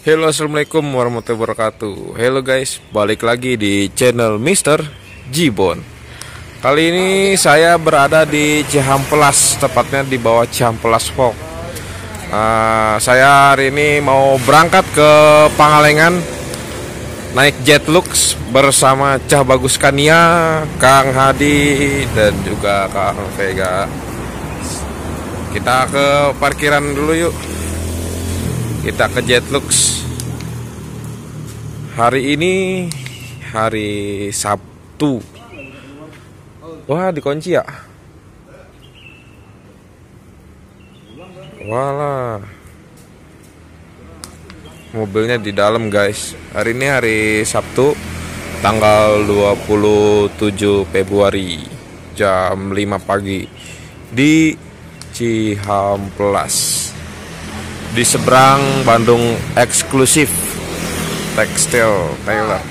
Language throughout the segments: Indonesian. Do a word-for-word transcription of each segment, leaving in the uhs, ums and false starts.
Halo, assalamualaikum warahmatullahi wabarakatuh. Halo guys, balik lagi di channel Mister Jibon. Kali ini saya berada di Cihampelas, tepatnya di bawah Cihampelas Walk. uh, Saya hari ini mau berangkat ke Pangalengan, naik Jetlux bersama Cah Bagus Kania, Kang Hadi, dan juga Kang Vega. Kita ke parkiran dulu yuk. Kita ke Jetlux. Hari ini hari Sabtu. Wah, dikunci ya? Walah. Mobilnya di dalam, guys. Hari ini hari Sabtu, tanggal dua puluh tujuh Februari, jam lima pagi di Cihampelas. Di seberang Bandung Eksklusif Tekstil Thailand.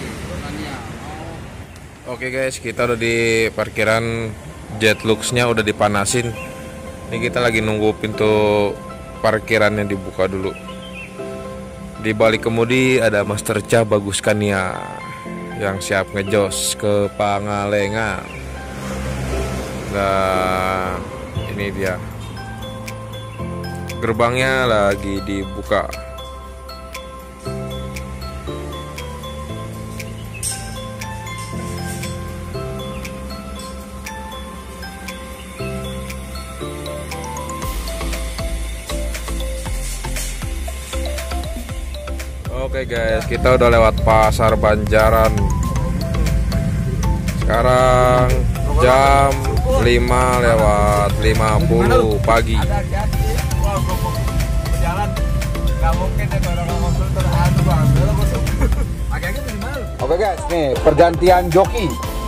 Oke guys, kita udah di parkiran Jetluxnya, udah dipanasin. Ini kita lagi nunggu pintu parkirannya dibuka dulu. Di balik kemudi ada Master Cah Bagus Kania yang siap ngejos ke Pangalengan. Nah, ini dia. Gerbangnya lagi dibuka. Oke guys, kita udah lewat Pasar Banjaran. Sekarang jam lima lewat lima puluh pagi. Oke guys, nih pergantian joki.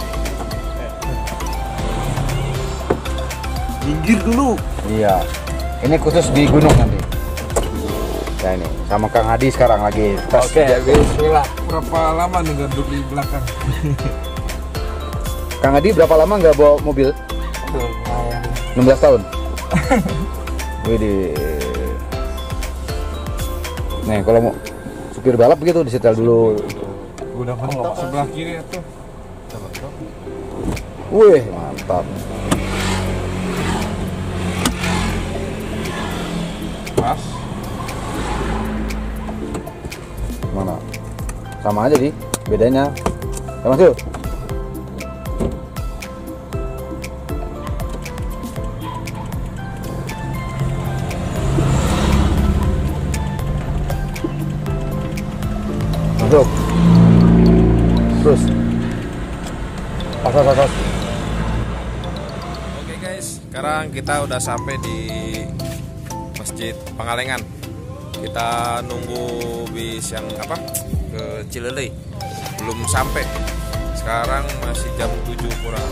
Minggir dulu. Iya. Ini khusus di gunung nanti. Ya ini sama Kang Hadi sekarang lagi tes. Oke, bismillah. Berapa lama nih duduk di belakang? Kang Hadi berapa lama nggak bawa mobil? enam belas tahun. Widih. Nih kalau mau supir balap begitu disetel dulu. Udah mantap sebelah kiri itu. Wih, mantap. Pas. Mana? Sama aja sih, bedanya. Ya masuk. Masuk. Terus. Pas, pas, pas. Oke guys, sekarang kita udah sampai di Masjid Pangalengan. Kita nunggu bis yang apa? Ke Cilelei. Belum sampai. Sekarang masih jam tujuh kurang.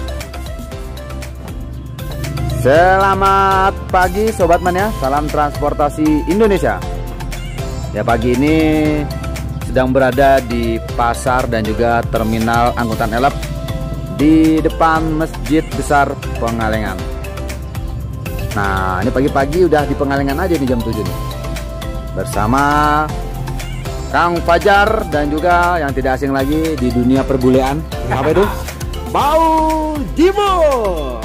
Selamat pagi Sobat Mania, salam transportasi Indonesia. Ya, pagi ini sedang berada di pasar dan juga terminal angkutan elep di depan Masjid Besar Pangalengan. Nah, ini pagi-pagi udah di Pangalengan aja nih jam tujuh nih. Bersama Kang Fajar dan juga yang tidak asing lagi di dunia perbulean. Apa itu? Bau Jibon.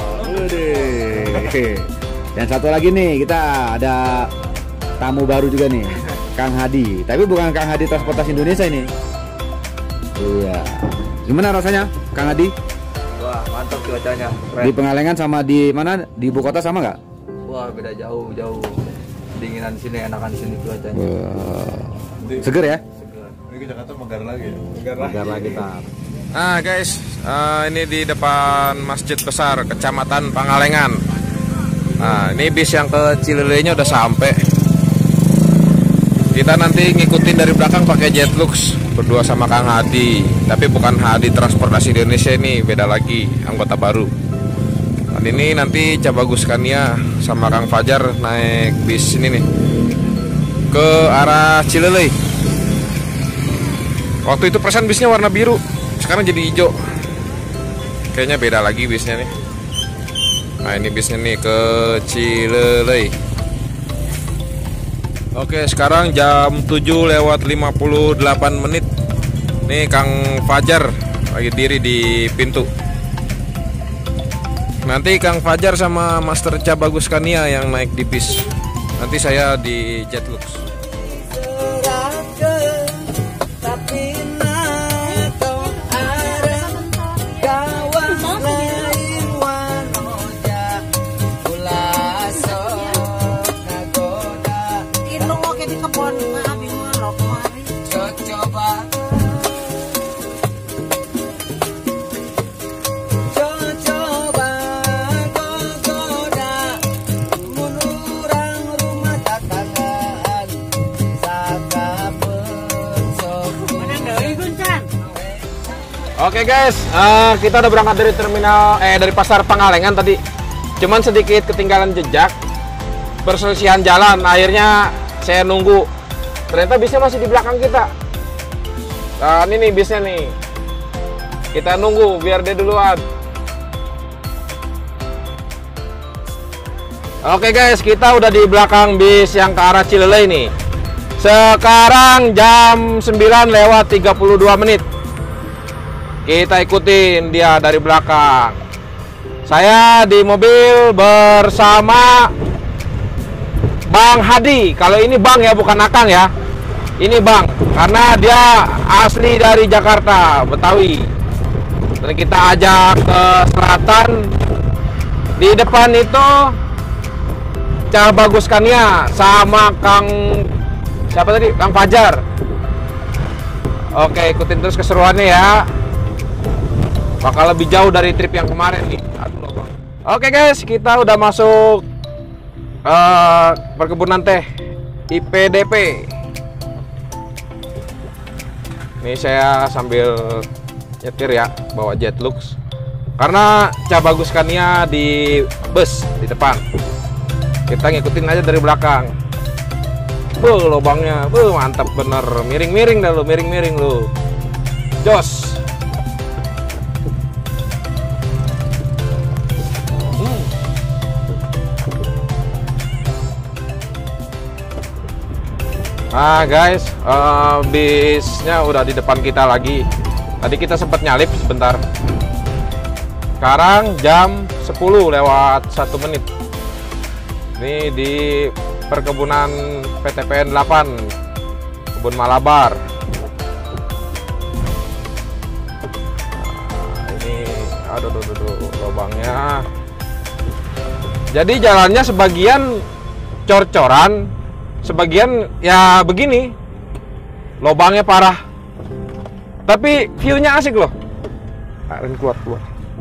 Dan satu lagi nih, kita ada tamu baru juga nih, Kang Hadi. Tapi bukan Kang Hadi Transportasi Indonesia ini. Iya. Gimana rasanya, Kang Hadi? Wah, mantap cuacanya. Keren. Di Pangalengan sama di mana? Di ibu kota sama nggak? Wah, beda jauh, jauh. Dinginan sini, enakan sini cuacanya. Wah. Seger ya? Segar. Ini ke Jakarta megar lagi ya? Seger lagi, Pak. Nah guys, uh, ini di depan Masjid Besar Kecamatan Pangalengan. Nah, ini bis yang ke Cilelei-nya udah sampai. Kita nanti ngikutin dari belakang pakai Jetlux berdua sama Kang Hadi. Tapi bukan Hadi Transportasi Indonesia, ini beda lagi, anggota baru. Dan ini nanti Cah Bagus Kania sama Kang Fajar naik bis ini nih ke arah Cilelei. Waktu itu persen bisnya warna biru, sekarang jadi hijau. Kayaknya beda lagi bisnya nih. Nah, ini bisnya nih ke Cilelei. Oke, sekarang jam tujuh lewat lima puluh delapan menit. Nih Kang Fajar lagi diri di pintu. Nanti Kang Fajar sama Master Cabagus Kania yang naik di bis. Nanti saya di Jetlux. Oke guys, uh, kita udah berangkat dari terminal eh dari pasar Pangalengan tadi. Cuman sedikit ketinggalan jejak, perselisihan jalan. Akhirnya saya nunggu. Ternyata bisnya masih di belakang kita. Nah, ini nih bisnya nih. Kita nunggu biar dia duluan. Oke guys, kita udah di belakang bis yang ke arah Cilelei nih. Sekarang jam sembilan lewat tiga puluh dua menit. Kita ikutin dia dari belakang. Saya di mobil bersama Bang Hadi. Kalau ini Bang ya, bukan Akang ya. Ini Bang, karena dia asli dari Jakarta, Betawi. Dan kita ajak ke selatan. Di depan itu Cabagus Kania sama Kang siapa tadi? Kang Fajar. Oke, ikutin terus keseruannya ya. Bakal lebih jauh dari trip yang kemarin nih. Aduh, oke guys, kita udah masuk uh, perkebunan teh I P D P. Ini saya sambil nyetir ya, bawa Jetlux. Karena Cabagus Kania di bus di depan. Kita ngikutin aja dari belakang. Buh, lubangnya, buh, mantap bener. Miring-miring dah lu, miring-miring lu. Jos. Nah guys, uh, bisnya udah di depan kita lagi. Tadi kita sempat nyalip sebentar. Sekarang jam sepuluh lewat satu menit. Ini di perkebunan P T P N delapan, Kebun Malabar. Nah, ini aduh aduh aduh lubangnya. Jadi jalannya sebagian cor-coran, sebagian ya begini, lubangnya parah, tapi view-nya asik loh. Arin keluar keluar.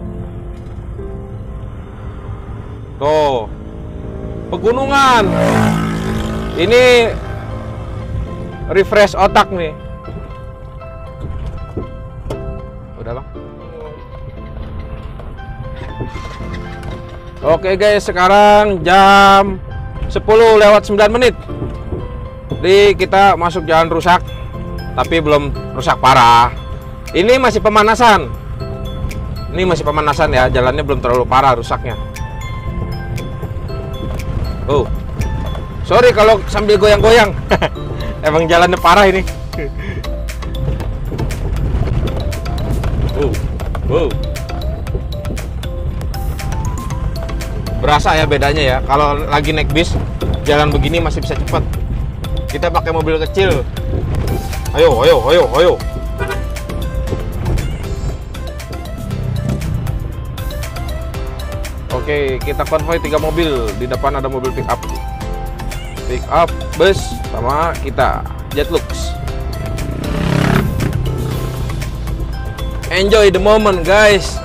Tuh, pegunungan. Ini refresh otak nih. Udah bang. Oke guys, sekarang jam sepuluh lewat sembilan menit. Jadi kita masuk jalan rusak, tapi belum rusak parah. Ini masih pemanasan. Ini masih pemanasan ya, jalannya belum terlalu parah rusaknya. Oh, sorry kalau sambil goyang-goyang. Emang jalannya parah ini. Oh, oh. Berasa ya bedanya ya. Kalau lagi naik bis, jalan begini masih bisa cepat. Kita pakai mobil kecil. Ayo, ayo, ayo, ayo. Oke, kita konvoy tiga mobil. Di depan ada mobil pick up. Pick up, bus, sama kita Jetlux. Enjoy the moment, guys.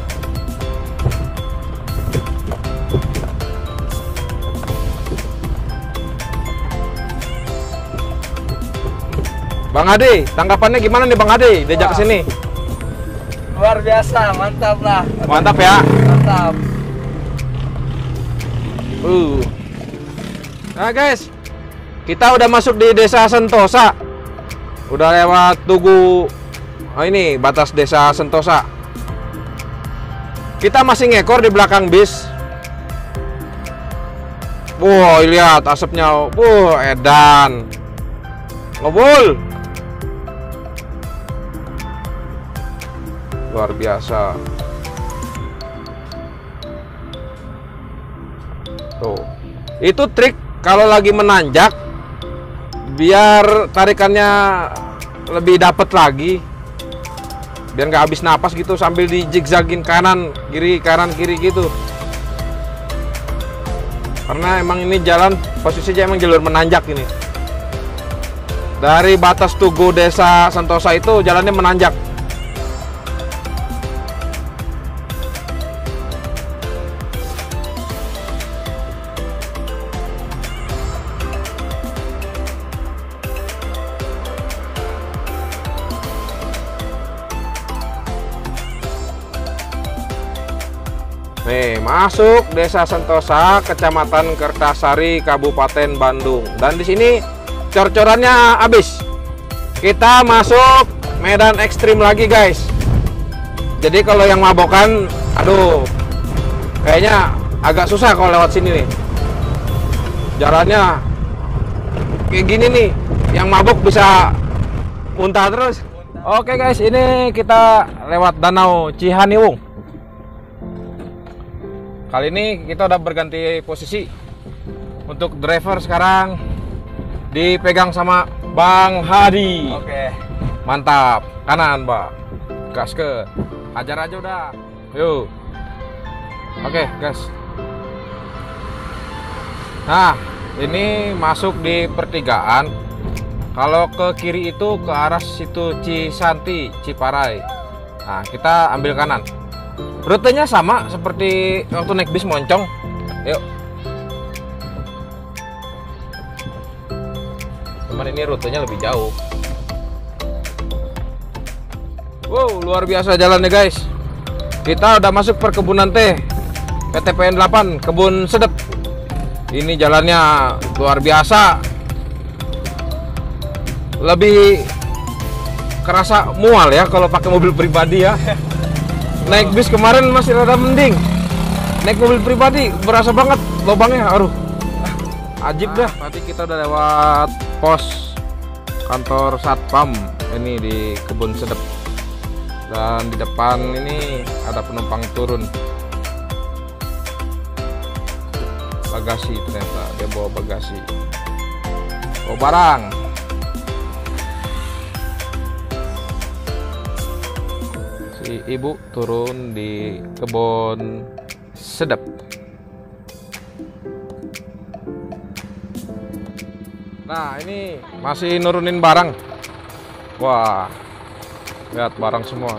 Bang Ade, tanggapannya gimana nih Bang Ade diajak ke sini? Luar biasa, mantap lah. Mantap ya? Mantap. Uh. Nah guys, kita udah masuk di Desa Sentosa. Udah lewat Tugu. Oh ini batas Desa Sentosa. Kita masih ngekor di belakang bis. Wow, lihat asapnya. Wow, edan. Ngebul. Luar biasa. Tuh. Itu trik kalau lagi menanjak biar tarikannya lebih dapet lagi. Biar nggak habis napas gitu sambil di zigzagin kanan, kiri, kanan, kiri gitu. Karena emang ini jalan posisinya emang jalur menanjak ini. Dari batas Tugu Desa Sentosa itu jalannya menanjak. Nih, masuk Desa Sentosa, Kecamatan Kertasari, Kabupaten Bandung. Dan di sini cor-corannya habis. Kita masuk medan ekstrim lagi, guys. Jadi kalau yang mabokan, aduh, kayaknya agak susah kalau lewat sini nih. Jalannya kayak gini nih, yang mabok bisa muntah terus. Oke guys, ini kita lewat Danau Cihaniwung. Kali ini kita udah berganti posisi. Untuk driver sekarang dipegang sama Bang Hadi. Oke. Mantap. Kanan, Mbak. Gas ke. Ajar aja udah. Yuk. Oke, gas. Nah, ini masuk di pertigaan. Kalau ke kiri itu ke arah situ Cisanti, Ciparai. Nah, kita ambil kanan. Rutenya sama seperti waktu naik bis moncong. Yuk. Cuman ini rutenya lebih jauh. Wow, luar biasa jalannya guys. Kita udah masuk perkebunan teh P T P N delapan, Kebun Sedep. Ini jalannya luar biasa. Lebih kerasa mual ya kalau pakai mobil pribadi ya. Naik bis kemarin masih rada mending. Naik mobil pribadi berasa banget lubangnya. Aduh, ajib dah. Tadi kita udah lewat pos kantor Satpam ini di Kebun Sedep. Dan di depan ini ada penumpang turun. Bagasi ternyata, dia bawa bagasi. Bawa barang. Si ibu turun di Kebun Sedep. Nah, ini masih nurunin barang. Wah, lihat barang semua.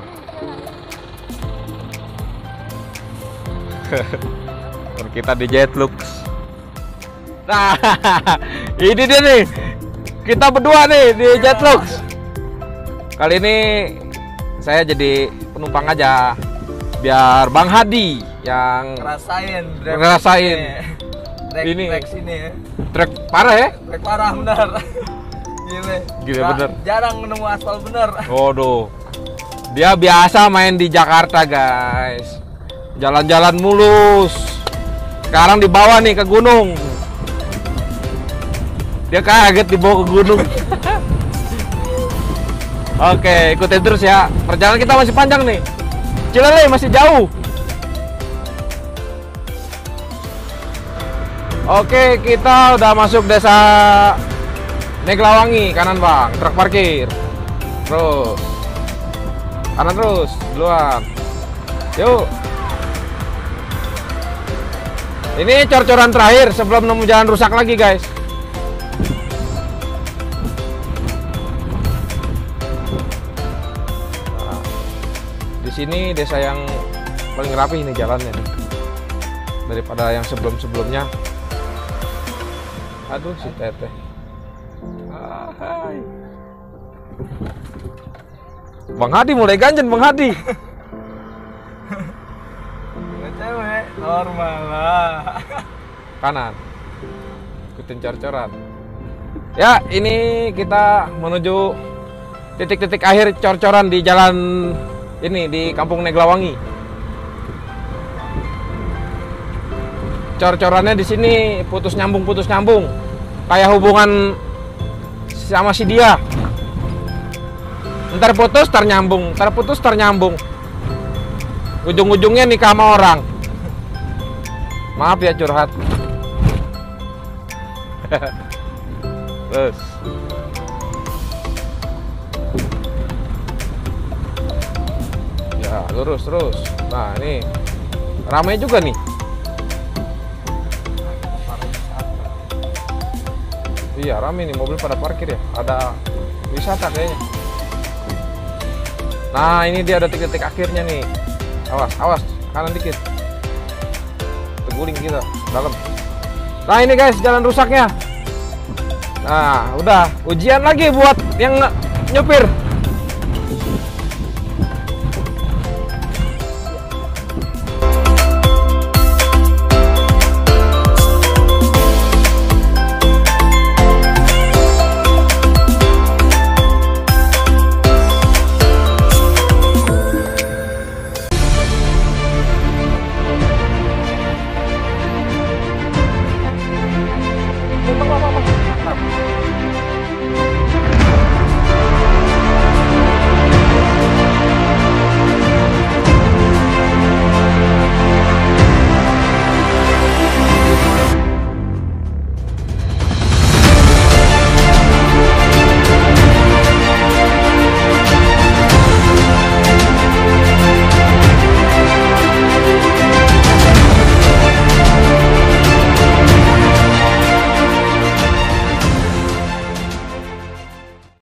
Kita di Jetlux. Nah, ini dia nih. Kita berdua nih di Jetlux. Kali ini saya jadi penumpang aja, biar Bang Hadi yang Ngerasain, ngerasain. Trek, Ini trek sini ya. trek parah ya? Trek parah bener. Gile. Gila Nggak- bener. Jarang nemu aspal bener. Waduh, dia biasa main di Jakarta guys, jalan-jalan mulus. Sekarang dibawa nih ke gunung. Dia kaget dibawa ke gunung. Oke, ikutin terus ya. Perjalanan kita masih panjang nih. Cilele masih jauh. Oke, kita udah masuk desa Neglawangi, kanan bang, truk parkir. Terus kanan terus, duluan. Yuk. Ini cor-coran terakhir sebelum nemu jalan rusak lagi guys. Nah, di sini desa yang paling rapi ini jalannya daripada yang sebelum-sebelumnya. Aduh si teteh. Ah, hai. Bang Hadi mulai ganjen Bang Hadi. Cewek normal lah. Kanan. Ikutin cor-coran. Ya, ini kita menuju titik-titik akhir cor-coran di jalan ini di Kampung Neglawangi. cor-corannya di sini putus nyambung putus nyambung, kayak hubungan sama si dia. Ntar putus, ntar nyambung, ntar putus, ntar nyambung. Ujung-ujungnya nikah sama orang. Maaf ya curhat. Terus. Ya, lurus terus. Nah, ini ramai juga nih. Iya, ramai nih, mobil pada parkir ya. Ada wisata kayaknya. Nah, ini dia detik-detik akhirnya nih. Awas, awas, kanan dikit. Terguling kita dalam. Nah, ini guys, jalan rusaknya. Nah, udah ujian lagi buat yang nyupir.